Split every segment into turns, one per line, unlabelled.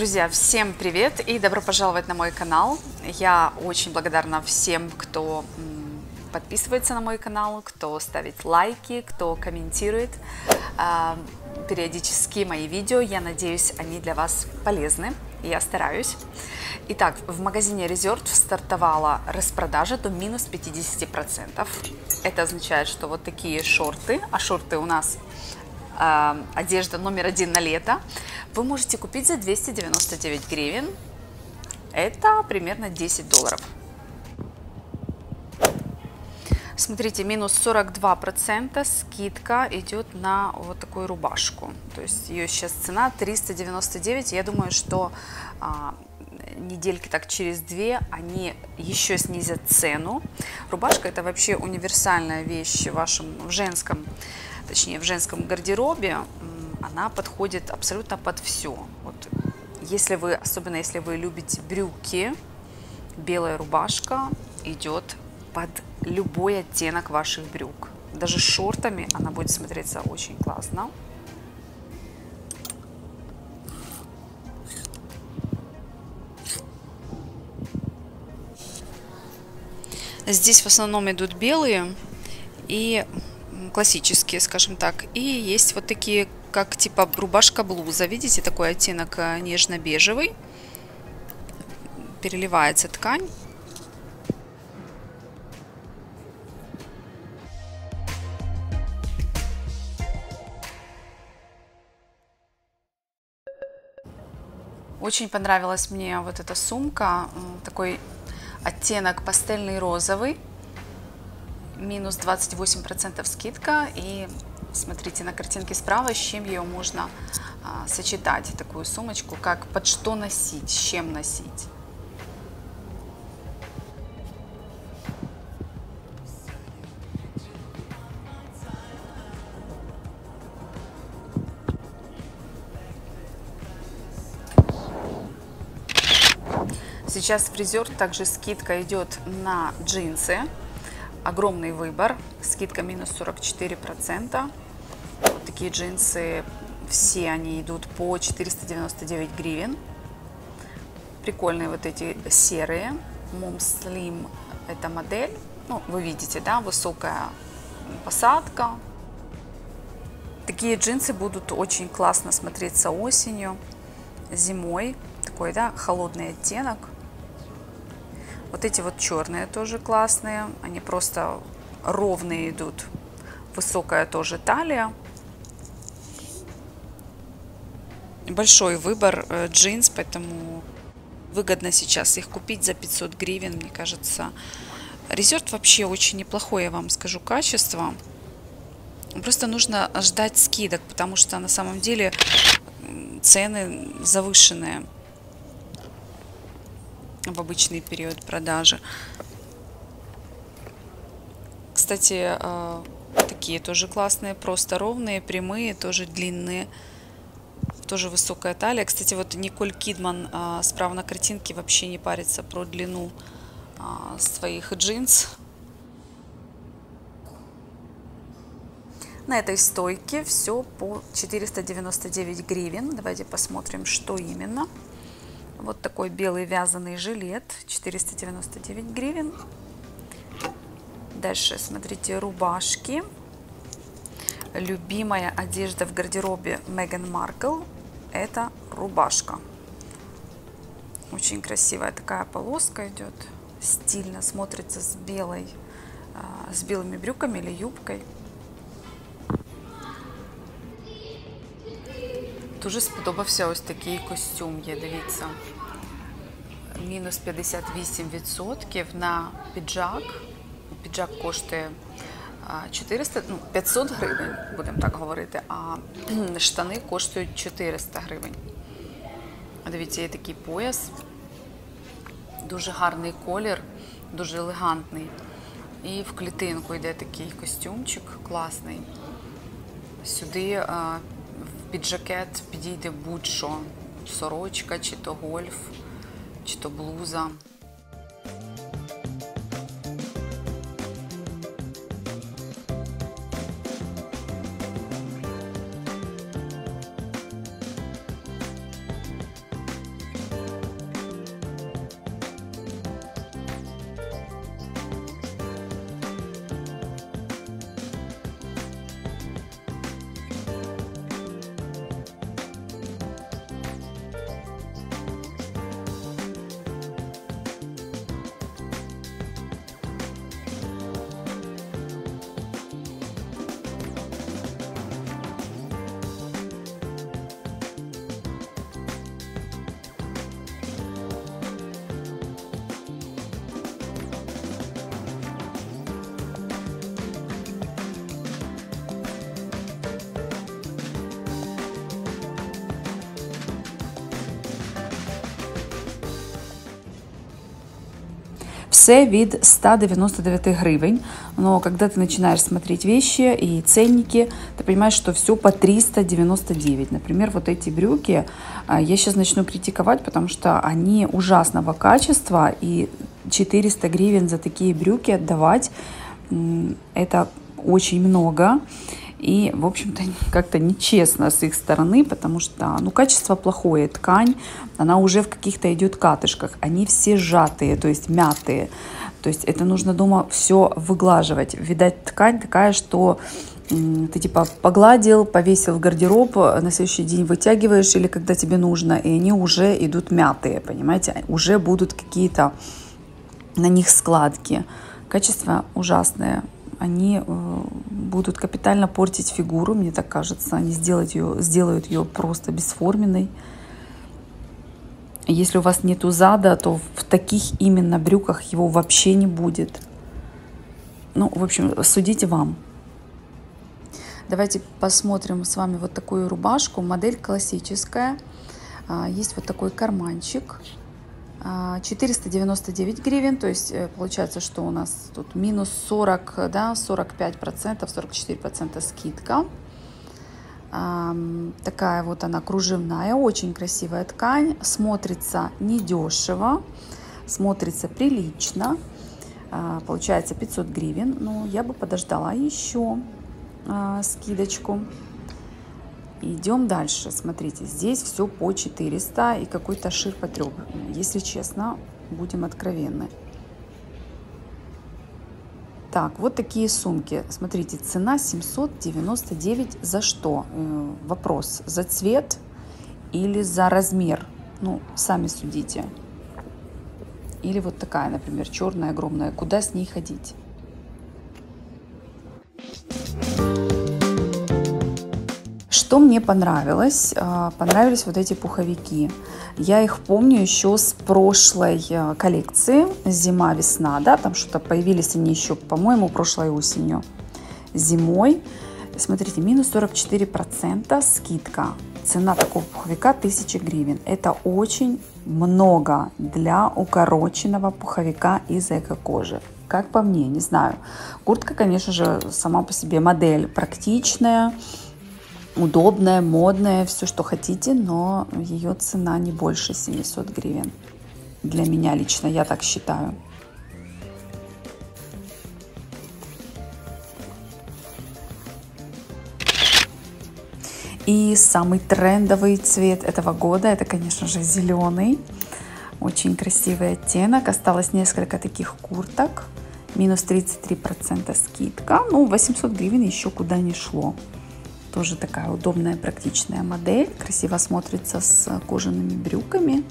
Друзья, всем привет и добро пожаловать на мой канал. Я очень благодарна всем, кто подписывается на мой канал, кто ставит лайки, кто комментирует периодически мои видео. Я надеюсь, они для вас полезны. Я стараюсь. Итак, в магазине Resort стартовала распродажа до минус 50%. Это означает, что вот такие шорты, а шорты у нас одежда номер один на лето, вы можете купить за 299 гривен. Это примерно 10 долларов. Смотрите, минус 42% скидка идет на вот такую рубашку. То есть ее сейчас цена 399. Я думаю, что недельки так через две они еще снизят цену. Рубашка — это вообще универсальная вещь в женском гардеробе. Она подходит абсолютно под все. Вот, особенно если вы любите брюки, белая рубашка идет под любой оттенок ваших брюк. Даже с шортами она будет смотреться очень классно. Здесь в основном идут белые и классические, скажем так. И есть вот такие, как типа рубашка-блуза. Видите, такой оттенок нежно-бежевый. Переливается ткань. Очень понравилась мне вот эта сумка. Такой оттенок пастельный розовый. Минус 28% скидка. И смотрите на картинке справа, с чем ее можно сочетать, такую сумочку, как под что носить, с чем носить. Сейчас в Resort также скидка идет на джинсы. Огромный выбор. Скидка минус 44%. Вот такие джинсы, все они идут по 499 гривен. Прикольные вот эти серые. Mom Slim это модель. Ну, вы видите, да, высокая посадка. Такие джинсы будут очень классно смотреться осенью, зимой. Такой, да, холодный оттенок. Вот эти вот черные тоже классные. Они просто ровные идут. Высокая тоже талия. Большой выбор джинс, поэтому выгодно сейчас их купить за 500 гривен, мне кажется. Resort вообще очень неплохое, я вам скажу, качество. Просто нужно ждать скидок, потому что на самом деле цены завышенные в обычный период продажи. Кстати, такие тоже классные, просто ровные, прямые, тоже длинные, тоже высокая талия. Кстати, вот Николь Кидман справа на картинке вообще не парится про длину своих джинс. На этой стойке все по 499 гривен. Давайте посмотрим, что именно. Вот такой белый вязаный жилет, 499 гривен. Дальше, смотрите, рубашки. Любимая одежда в гардеробе Меган Маркл – это рубашка. Очень красивая такая полоска идет. Стильно смотрится с белыми брюками или юбкой. Дуже сподобався ось такий костюм, є, дивіться. Мінус 58% на піджак. Піджак коштує 500 гривень, будемо так говорити, а штани коштують 400 гривень. Дивіться, є такий пояс. Дуже гарний колір, дуже елегантний. І в клітинку йде такий костюмчик класний. Сюди в піджакет підійде будь-що, сорочка, чи то гольф, чи то блуза. Все від 199 гривен. Но когда ты начинаешь смотреть вещи и ценники, ты понимаешь, что все по 399. Например, вот эти брюки я сейчас начну критиковать, потому что они ужасного качества. И 400 гривен за такие брюки отдавать, это очень много. И, в общем-то, как-то нечестно с их стороны, потому что, ну, качество плохое, ткань, она уже в каких-то идет катышках, они все сжатые, то есть мятые, то есть это нужно дома все выглаживать. Видать, ткань такая, что ты типа погладил, повесил в гардероб, на следующий день вытягиваешь или когда тебе нужно, и они уже идут мятые, понимаете, уже будут какие-то на них складки. Качество ужасное. Они будут капитально портить фигуру, мне так кажется. Они сделают ее просто бесформенной. Если у вас нету зада, то в таких именно брюках его вообще не будет. Ну, в общем, судите вам. Давайте посмотрим с вами вот такую рубашку. Модель классическая. Есть вот такой карманчик. 499 гривен, то есть получается, что у нас тут минус 40, да, 45%, 44% скидка. Такая вот она кружевная, очень красивая ткань, смотрится недешево, смотрится прилично, получается 500 гривен, но я бы подождала еще скидочку. Идем дальше. Смотрите, здесь все по 400 и какой-то ширпотреб. Если честно, будем откровенны. Так, вот такие сумки. Смотрите, цена 799 за что? Вопрос, за цвет или за размер? Ну, сами судите. Или вот такая, например, черная, огромная. Куда с ней ходить? Что мне понравилось? Понравились вот эти пуховики. Я их помню еще с прошлой коллекции, зима-весна, да, там что-то появились они еще, по-моему, прошлой осенью. Зимой, смотрите, минус 44% скидка. Цена такого пуховика 1000 гривен. Это очень много для укороченного пуховика из эко-кожи. Как по мне, не знаю. Куртка, конечно же, сама по себе модель практичная, удобная, модная, все, что хотите, но ее цена не больше 700 гривен. Для меня лично, я так считаю. И самый трендовый цвет этого года, это, конечно же, зеленый. Очень красивый оттенок. Осталось несколько таких курток. Минус 33% скидка. Ну, 800 гривен еще куда не шло. Тоже такая удобная, практичная модель. Красиво смотрится с кожаными брюками.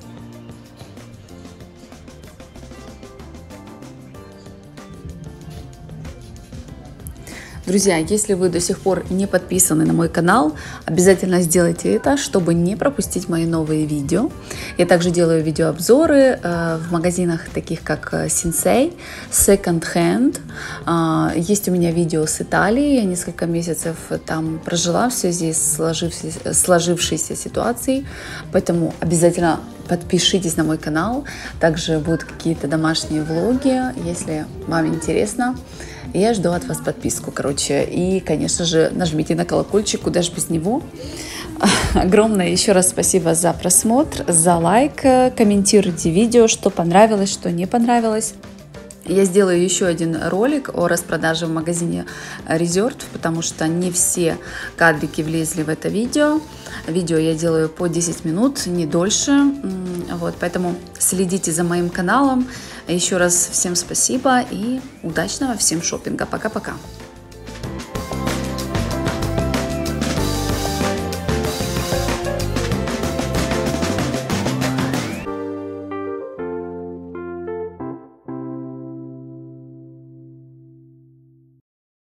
Друзья, если вы до сих пор не подписаны на мой канал, обязательно сделайте это, чтобы не пропустить мои новые видео. Я также делаю видеообзоры в магазинах, таких как Sensei, Second Hand. Есть у меня видео с Италии, я несколько месяцев там прожила в связи с сложившейся ситуацией, поэтому обязательно подпишитесь на мой канал. Также будут какие-то домашние влоги, если вам интересно. Я жду от вас подписку, короче. И, конечно же, нажмите на колокольчик, куда же без него. Огромное еще раз спасибо за просмотр, за лайк. Комментируйте видео, что понравилось, что не понравилось. Я сделаю еще один ролик о распродаже в магазине Resort, потому что не все кадрики влезли в это видео. Видео я делаю по 10 минут, не дольше. Вот, поэтому следите за моим каналом. Еще раз всем спасибо и удачного всем шопинга. Пока-пока.